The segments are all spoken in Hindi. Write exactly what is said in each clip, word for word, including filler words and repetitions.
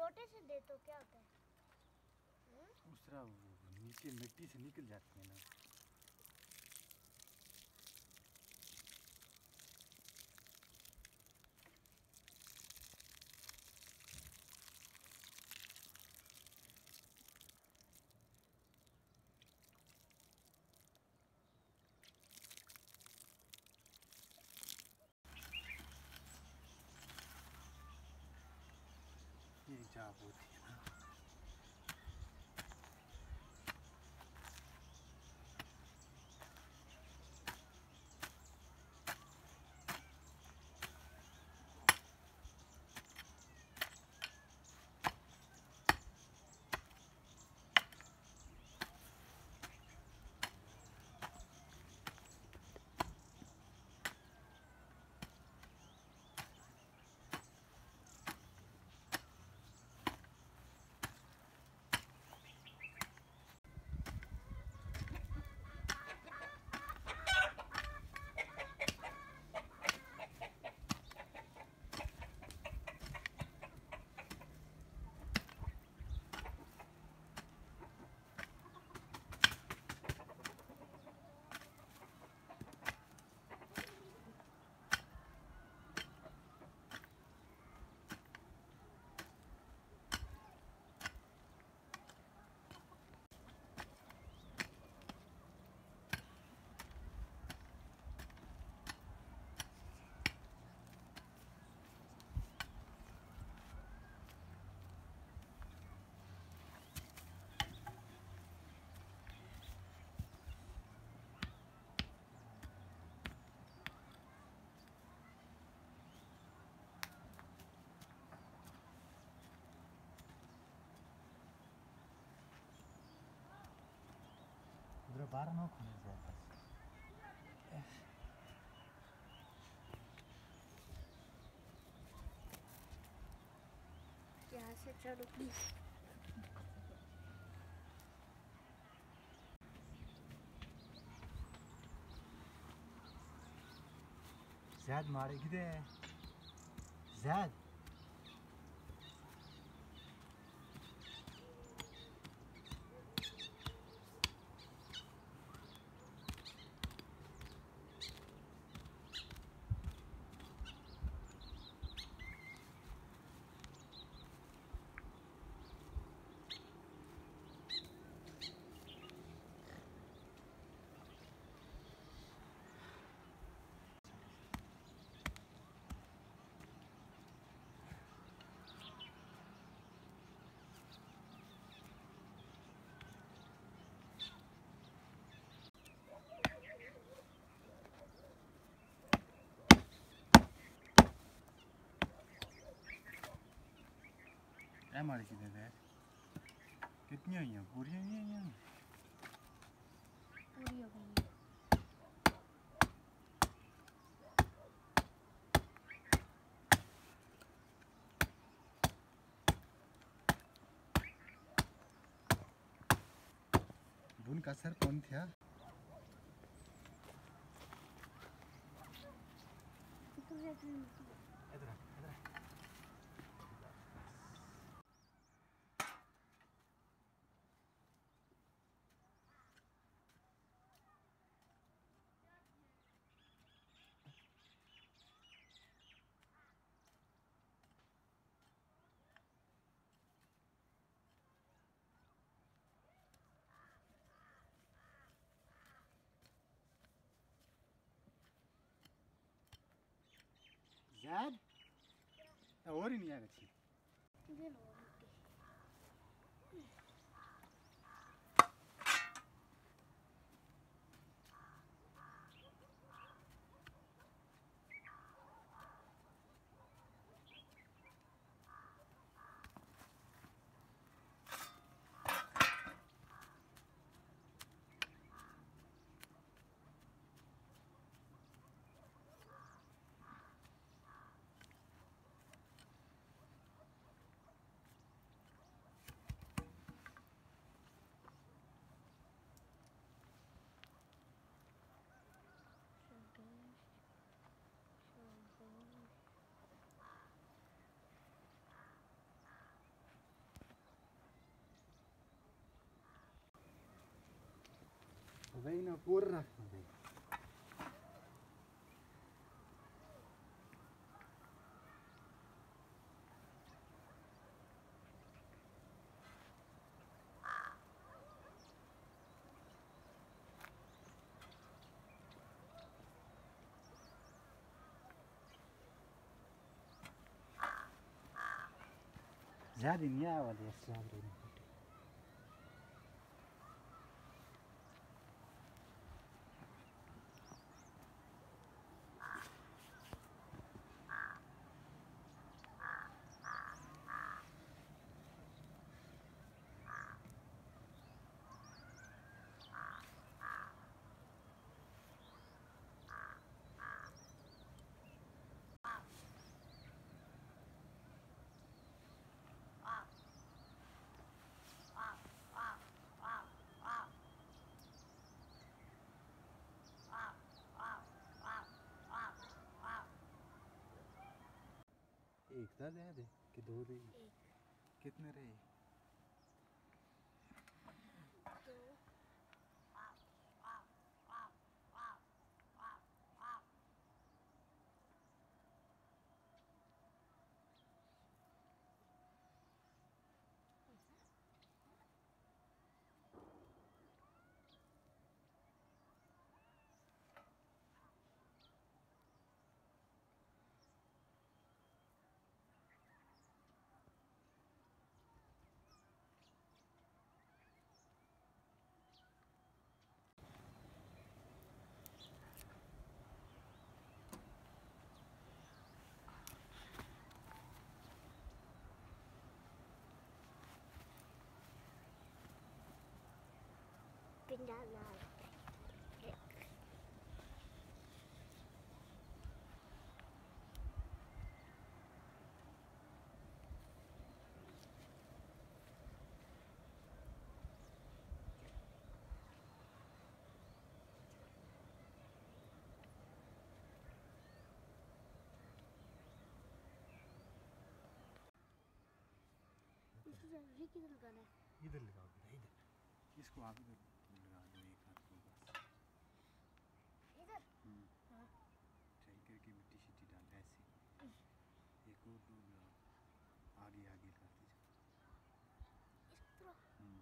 छोटे से दे तो क्या होता है? दूसरा नीचे मिट्टी से निकल जाती है ना। ये जाप होती है ना। बारह नौ खाने जाता यहाँ से चलो प्लीज। ज़्यादा मारे किधर ज़्यादा हमारे किधर है? कितनी हुई हैं? पूरी हुई हैं या पूरी हो गई है। बुन का सर कौन था? इधर इधर ज़्यादा और ही नहीं आ रही। भाई ना कोर रखना भाई ज्यादा नहीं आया वाले ज्यादा नहीं एक था दे दे कि दो दे एक कितने रहे दो पिंडा लाल ये किधर लगाना है इधर लगाओ बेटा इधर इसको आप इधर लगा दो एक हाथ को बस इधर हम्म हाँ ट्राई करके मिट्टी शिट्टी डाल ऐसे एक और दो लगाओ आगे आगे लगाते जाओ इस तरह हम्म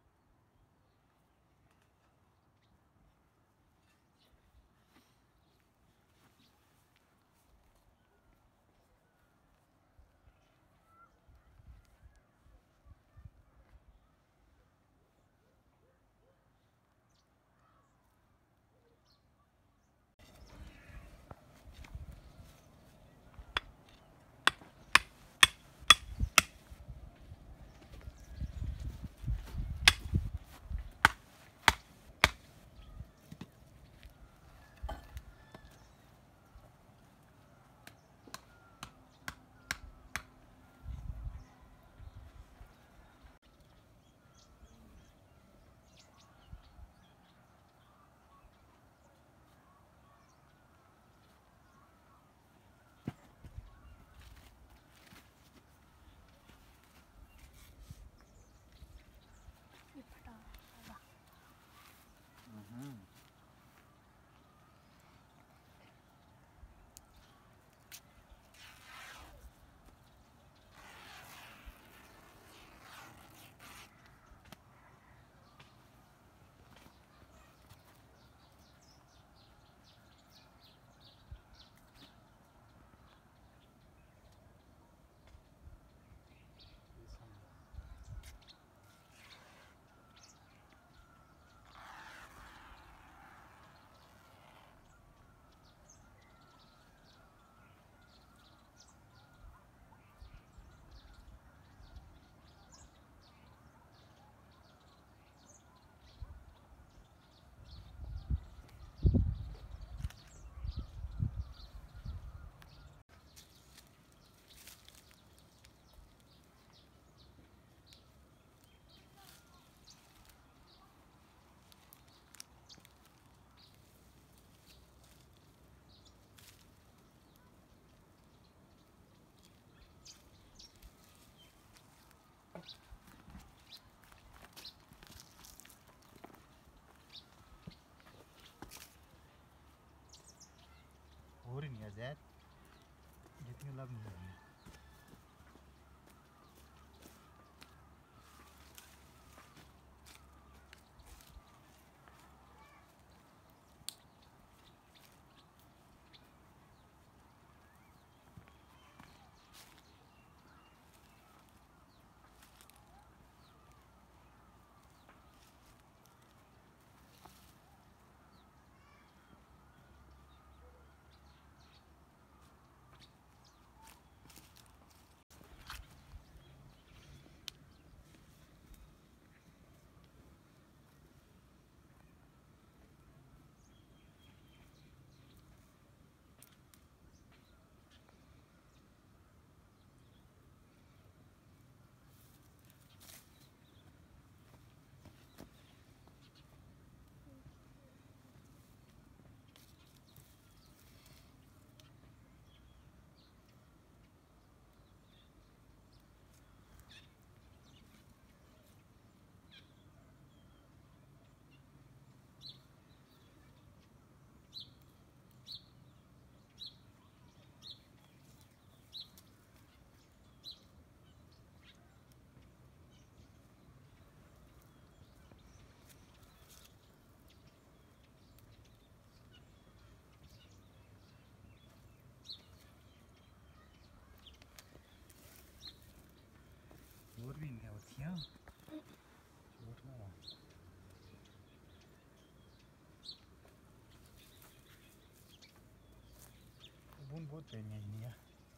लग नहीं रही। और भी नहीं होती हैं छोट ना बूंद बहुत पेनी है नहीं है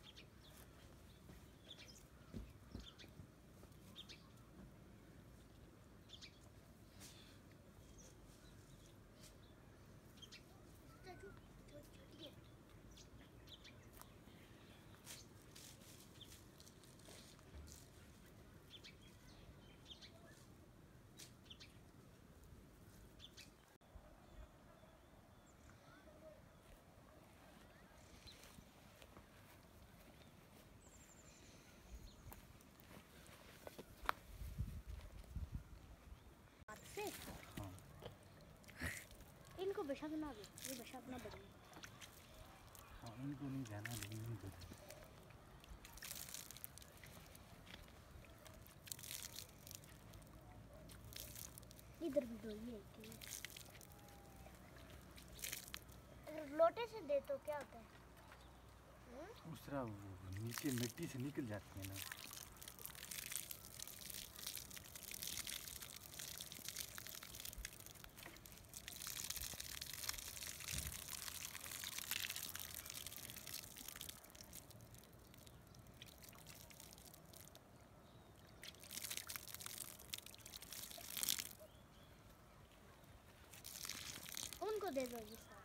हाँ। इनको बशा बना दो, ये बशा अपना बदल। हाँ इनको नहीं जाना लेकिन इनको इधर भी दो ये लोटे से दे तो क्या होता है? उस तरह नीचे मिट्टी से निकल जाती है ना। उनको दे दो ये